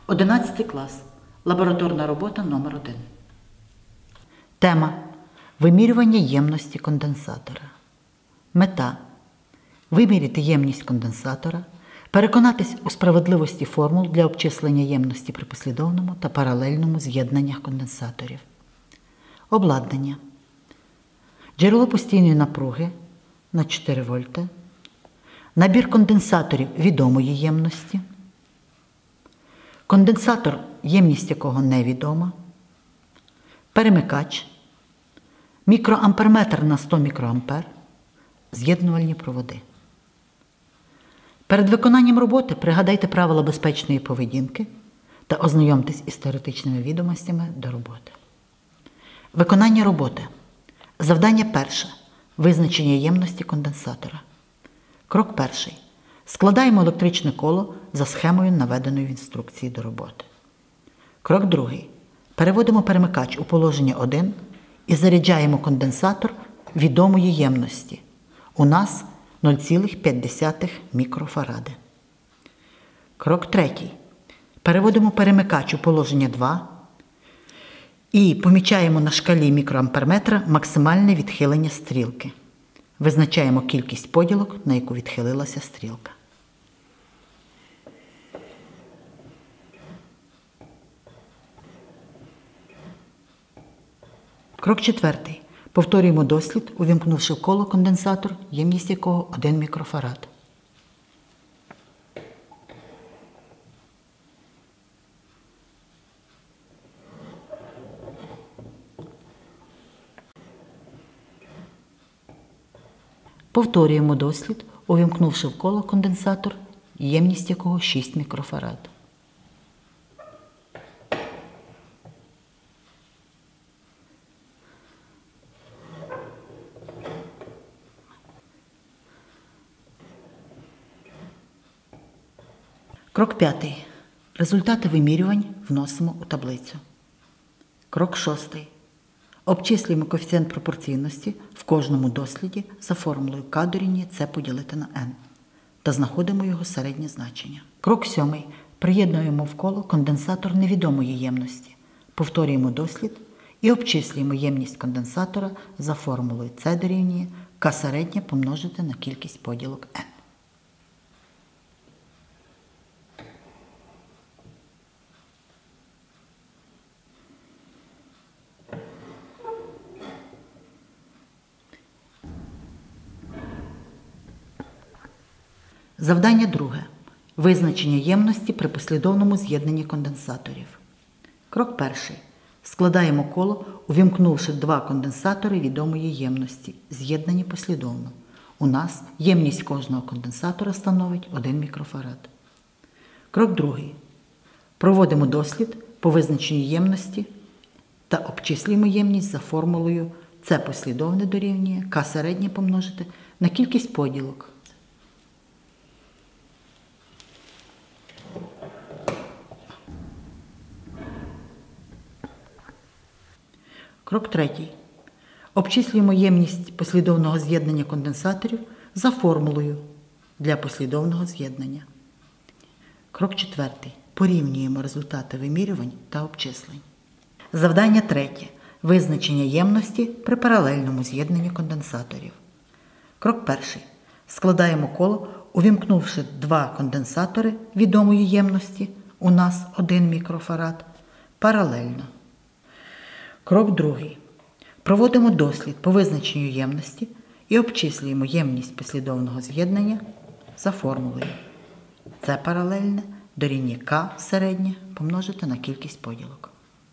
11 клас. Лабораторна робота номер 1. Тема – вимірювання ємності конденсатора. Мета – виміряти ємність конденсатора, переконатись у справедливості формул для обчислення ємності при послідовному та паралельному з'єднаннях конденсаторів. Обладнання. Джерело постійної напруги на 4 вольти. Набір конденсаторів відомої ємності. Конденсатор, ємність якого невідома. Перемикач. Мікроамперметр на 100 мікроампер. З'єднувальні проводи. Перед виконанням роботи пригадайте правила безпечної поведінки та ознайомтесь із теоретичними відомостями до роботи. Виконання роботи. Завдання перше. Визначення ємності конденсатора. Крок перший. Складаємо електричне коло за схемою, наведеною в інструкції до роботи. Крок другий. Переводимо перемикач у положення 1 і заряджаємо конденсатор відомої ємності. У нас 0,5 мікрофаради. Крок третій. Переводимо перемикач у положення 2 і помічаємо на шкалі мікроамперметра максимальне відхилення стрілки. Визначаємо кількість поділок, на яку відхилилася стрілка. Крок четвертий. Повторюємо дослід, увімкнувши в коло конденсатор, ємність якого 1 мікрофарад. Повторюємо дослід, увімкнувши в коло конденсатор, ємність якого 6 мікрофарад. Крок п'ятий. Результати вимірювань вносимо у таблицю. Крок шостий. Обчислюємо коефіцієнт пропорційності в кожному досліді за формулою К дорівнює С поділити на N та знаходимо його середнє значення. Крок сьомий. Приєднуємо в коло конденсатор невідомої ємності. Повторюємо дослід і обчислюємо ємність конденсатора за формулою С дорівнює К середнє помножити на кількість поділок N. Завдання друге. Визначення ємності при послідовному з'єднанні конденсаторів. Крок перший. Складаємо коло, увімкнувши 2 конденсатори відомої ємності, з'єднані послідовно. У нас ємність кожного конденсатора становить 1 мікрофарад. Крок другий. Проводимо дослід по визначенню ємності та обчислюємо ємність за формулою С послідовне дорівнює К середнє помножити на кількість поділок. Крок третій. Обчислюємо ємність послідовного з'єднання конденсаторів за формулою для послідовного з'єднання. Крок четвертий. Порівнюємо результати вимірювань та обчислень. Завдання третє. Визначення ємності при паралельному з'єднанні конденсаторів. Крок перший. Складаємо коло, увімкнувши 2 конденсатори відомої ємності, у нас 1 мікрофарад, паралельно. Крок другий. Проводимо дослід по визначенню ємності і обчислюємо ємність послідовного з'єднання за формулою С паралельне дорівнює К середнє помножити на кількість поділок.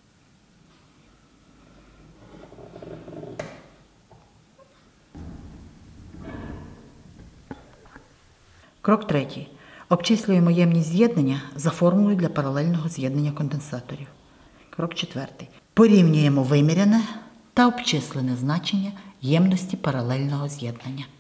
Крок третій. Обчислюємо ємність з'єднання за формулою для паралельного з'єднання конденсаторів. Крок четвертий. Порівнюємо виміряне та обчислене значення ємності паралельного з'єднання.